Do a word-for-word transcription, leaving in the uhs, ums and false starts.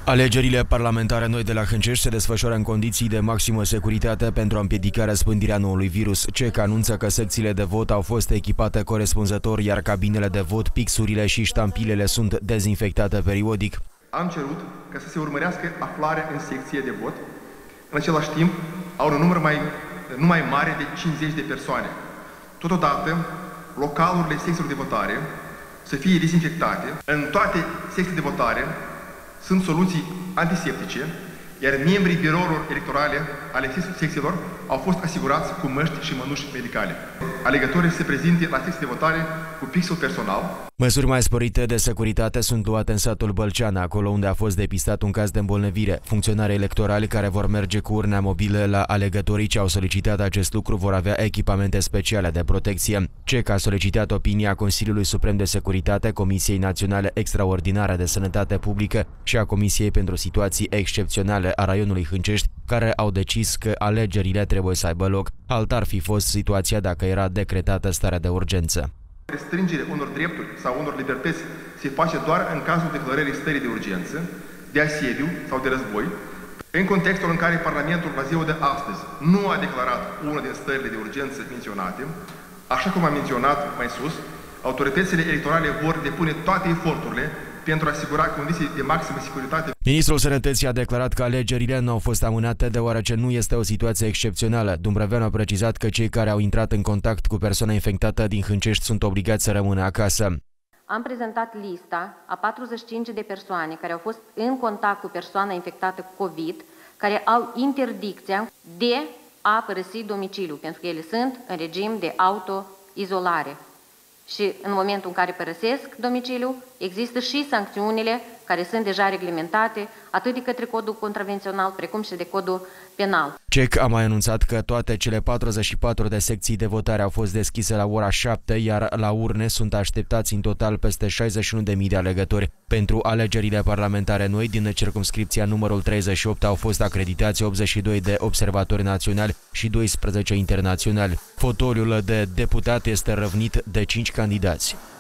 Alegerile parlamentare noi de la Hâncești se desfășoară în condiții de maximă securitate pentru a împiedica răspândirea noului virus. C E C anunță că secțiile de vot au fost echipate corespunzător, iar cabinele de vot, pixurile și ștampilele sunt dezinfectate periodic. Am cerut ca să se urmărească aflarea în secție de vot. În același timp, au un număr mai, nu mai mare de cincizeci de persoane. Totodată, localurile secțiilor de votare să fie dezinfectate. În toate secțiile de votare sunt soluții antiseptice, iar membrii birourilor electorale ale secțiilor au fost asigurați cu măști și mănuși medicale. Alegătorii se prezinte la secții de votare cu pixul personal. Măsuri mai sporite de securitate sunt luate în satul Bălceana, acolo unde a fost depistat un caz de îmbolnăvire. Funcționarii electorali care vor merge cu urna mobile la alegătorii ce au solicitat acest lucru vor avea echipamente speciale de protecție. C E C a solicitat opinia Consiliului Suprem de Securitate, Comisiei Naționale Extraordinare de Sănătate Publică și a Comisiei pentru Situații Excepționale a raionului Hâncești, care au decis că alegerile trebuie să aibă loc. Alta ar fi fost situația dacă era decretată starea de urgență. Restrângerea unor drepturi sau unor libertăți se face doar în cazul declarării stării de urgență, de asediu sau de război, în contextul în care Parlamentul la ziua de astăzi nu a declarat una din stările de urgență menționate. Așa cum am menționat mai sus, autoritățile electorale vor depune toate eforturile pentru a asigura condiții de maximă securitate. Ministrul Sănătății a declarat că alegerile nu au fost amânate deoarece nu este o situație excepțională. Dumbreveanu a precizat că cei care au intrat în contact cu persoana infectată din Hâncești sunt obligați să rămână acasă. Am prezentat lista a patruzeci și cinci de persoane care au fost în contact cu persoana infectată cu COVID, care au interdicția de a părăsi domiciliul, pentru că ele sunt în regim de autoizolare. Și în momentul în care părăsesc domiciliul, există și sancțiunile care sunt deja reglementate, atât de către codul contravențional, precum și de codul penal. C E C a mai anunțat că toate cele patruzeci și patru de secții de votare au fost deschise la ora șapte, iar la urne sunt așteptați în total peste șaizeci și unu de mii de alegători. Pentru alegerile parlamentare noi din circumscripția numărul treizeci și opt au fost acreditați optzeci și doi de observatori naționali și doisprezece internaționali. Fotoliul de deputat este răvnit de cinci candidați.